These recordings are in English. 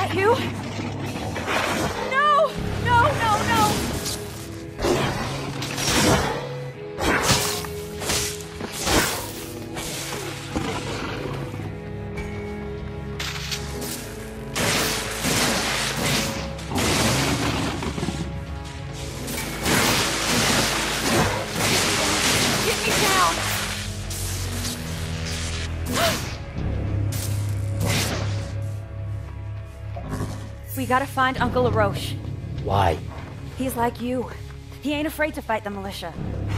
You? No! No, no, no! Get me down! We gotta find Uncle LaRoche. Why? He's like you. He ain't afraid to fight the militia.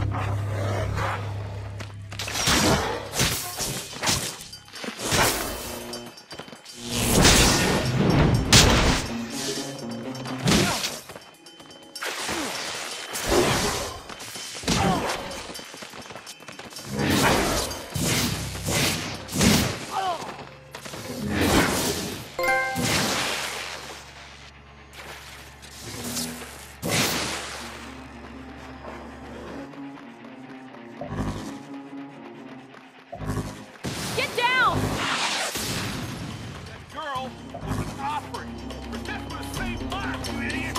Get down! That girl was an operative. We're just gonna save lives, you idiot!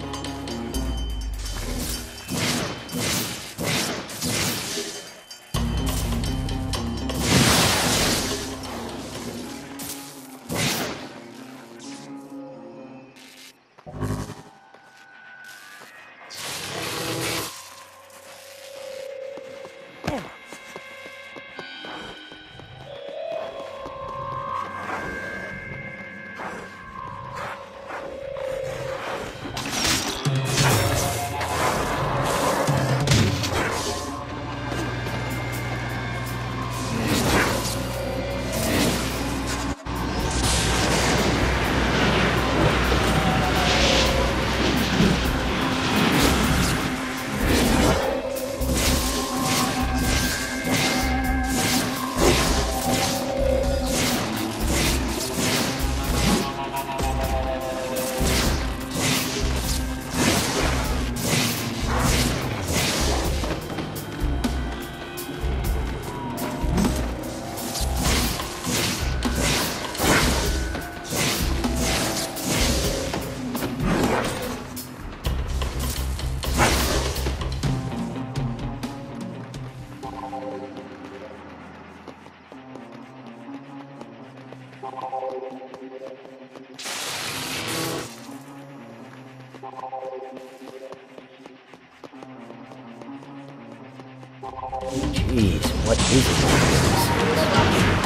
Jeez, what is it?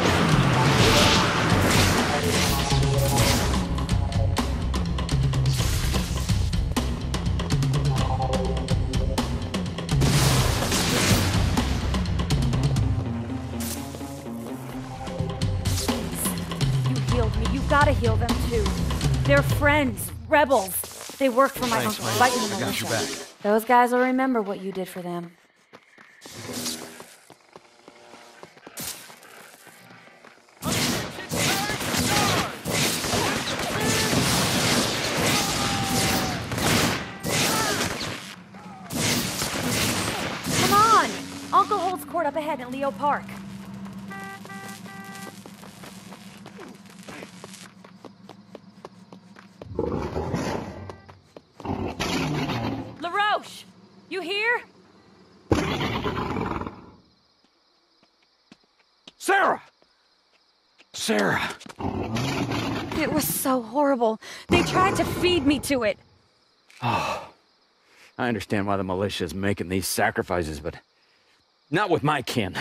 You healed me. You gotta heal them too. They're friends, rebels. They work for my Thanks, uncle, mate. fighting the I got your militia. back. Those guys will remember what you did for them. Come on! Uncle holds court up ahead in Leo Park. LaRoche! You here? Sarah! Sarah! It was so horrible. They tried to feed me to it. Oh, I understand why the militia is making these sacrifices, but not with my kin.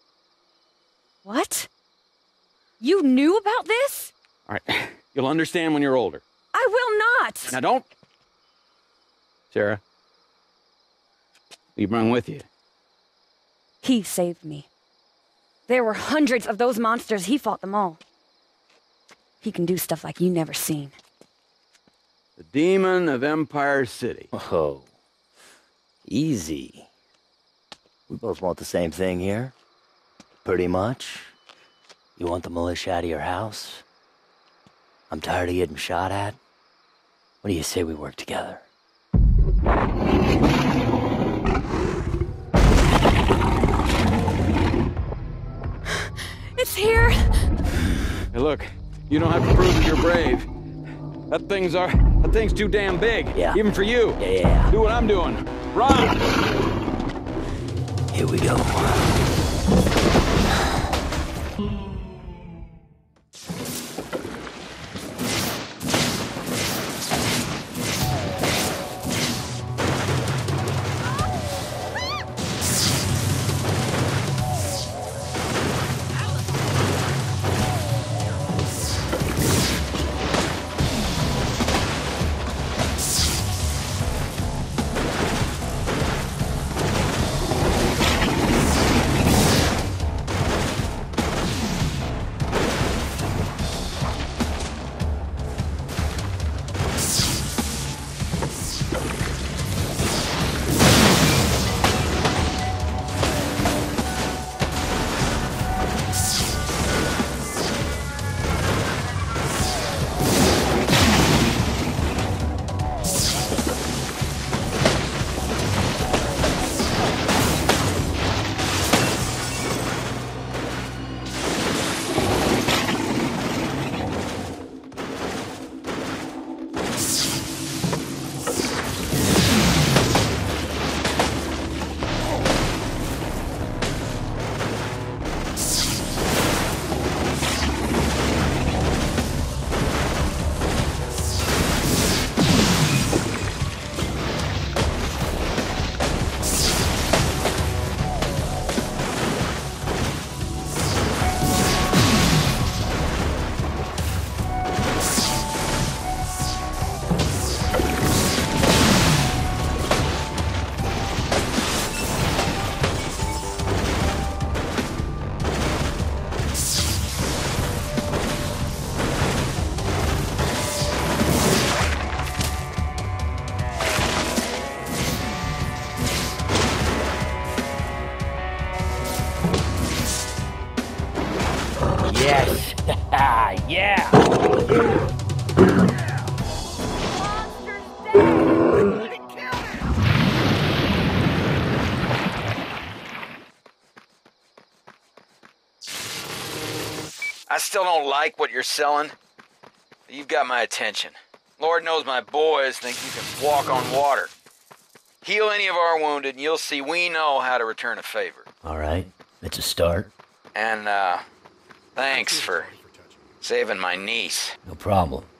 What? You knew about this? All right, you'll understand when you're older. I will not! Now don't... Sarah, you bring with you. He saved me. There were hundreds of those monsters. He fought them all. He can do stuff like you never seen. The demon of Empire City. Oh, easy. We both want the same thing here. Pretty much. You want the militia out of your house? I'm tired of getting shot at. What do you say we work together? It's here! Hey, look, you don't have to prove that you're brave. That thing's too damn big. Yeah. Even for you. Yeah. Do what I'm doing. Run! Here we go. Yes! Yeah! I still don't like what you're selling. But you've got my attention. Lord knows my boys think you can walk on water. Heal any of our wounded and you'll see we know how to return a favor. All right, it's a start. And, thanks for saving my niece. No problem.